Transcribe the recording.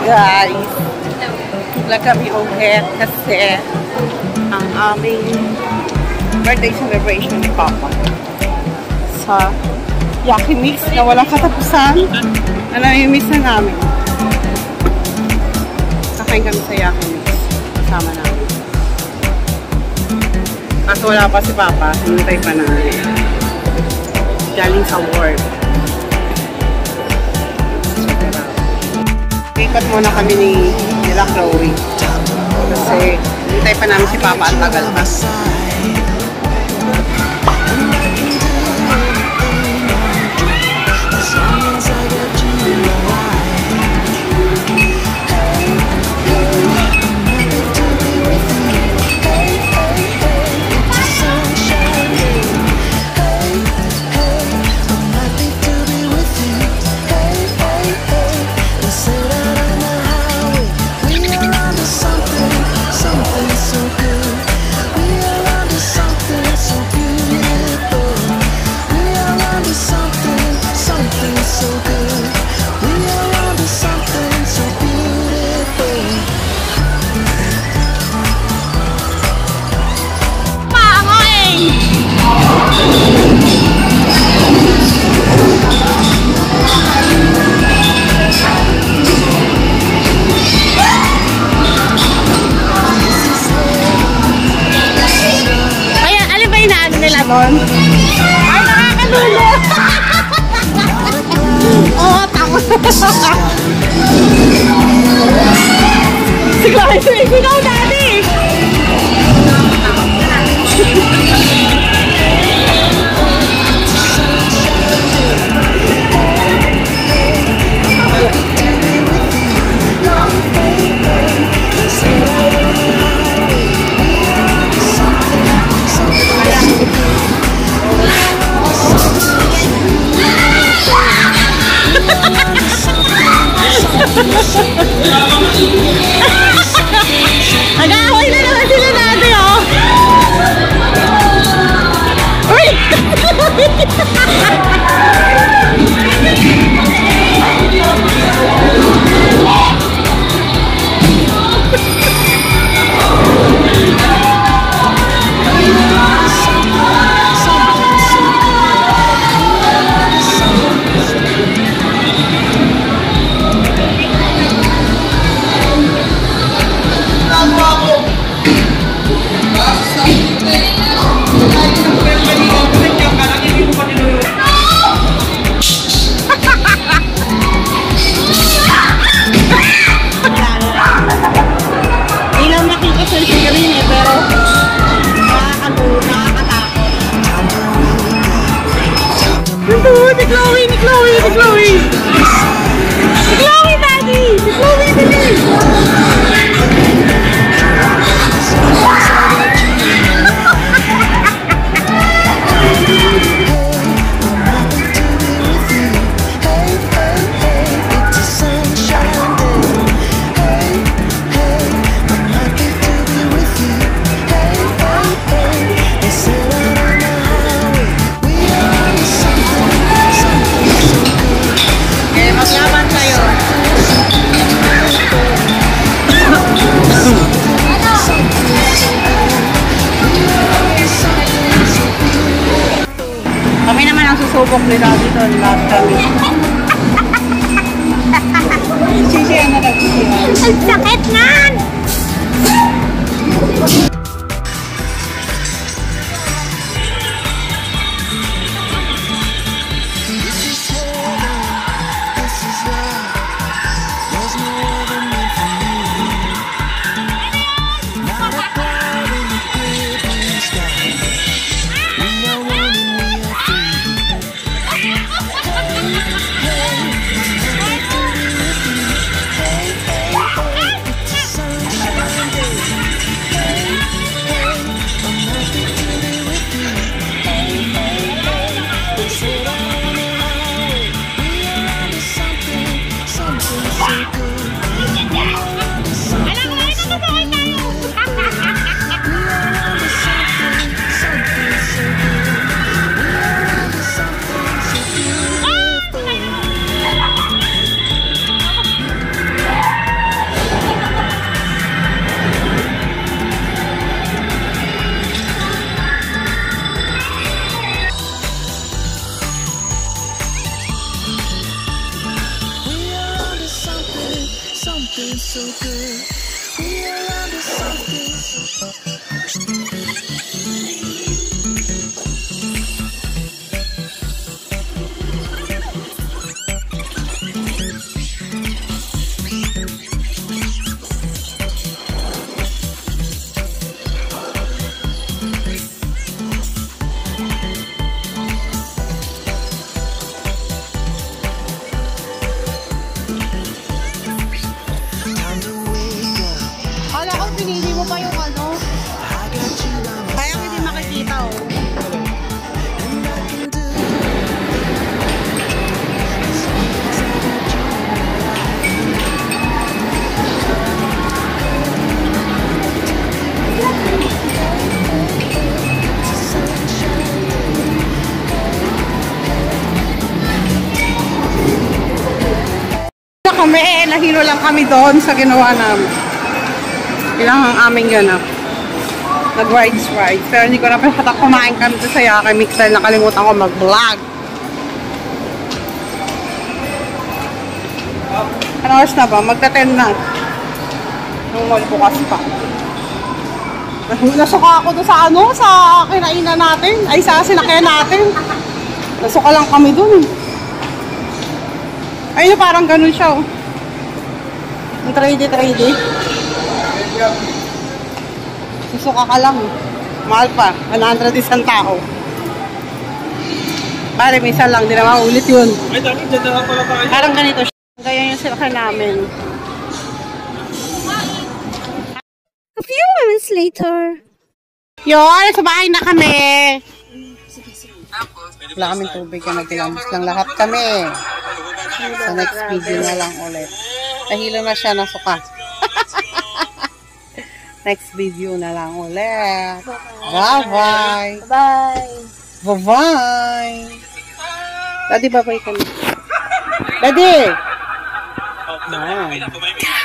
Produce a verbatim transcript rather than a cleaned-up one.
guys. Wala kami ulit kasi ang aming birthday celebration ni Papa sa Yaki Mix na walang katapusan. Ano yung mix na namin? Kakain kami sa Yaki Mix. Kasama namin. Kaso wala pa si Papa. Hinintay pa namin. Galing sa work. Ikot muna kami ni nila Chloe. Kasi hinintay pa namin si Papa at tagal pa. Ay, nakakalulo! Oo, takot! Sige, ikaw dati! Nag-aaway na naman sila natin, oh! Uy! Ni Chloe! Ni Chloe! Ni Chloe! Ni Chloe, Daddy! Ni Chloe, dali! Kami naman ang susubok nila dito, lahat kami. Sisiya na lang siya. Ang sakit nan! Kami, nahilo lang kami doon sa ginawa namin. Ilang ang aming ganap. Nag-rides rides. Pero hindi ko na pasatak kumain kami doon sa Yaki Mix dahil nakalimutan ko mag-vlog. Ano oras na ba? Magta-ten na. Nung mall bukas pa. Nasuka ako doon sa ano, sa kinainan natin. Ay, sa sinakyan natin. Nasuka lang kami doon. Ayun, parang ganun siya, oh. Ang trade trade. Susuka ka lang. Mahal pa. one hundred isang tao. Pare, may isa lang. Di na maulit yun. Ay, dami dyan na pala tayo. Parang ganito siya. Gaya yung sinakyan namin. A few moments later. Yun, sa bahay na kami. Wala kaming tubig. Nagtilambos lang lahat kami. Sa next video na lang ulit. Nahilo na siya, nasuka. Next video na lang ulit. Bye-bye. Bye. Bye-bye. Daddy, bye-bye kami. Daddy! Oh,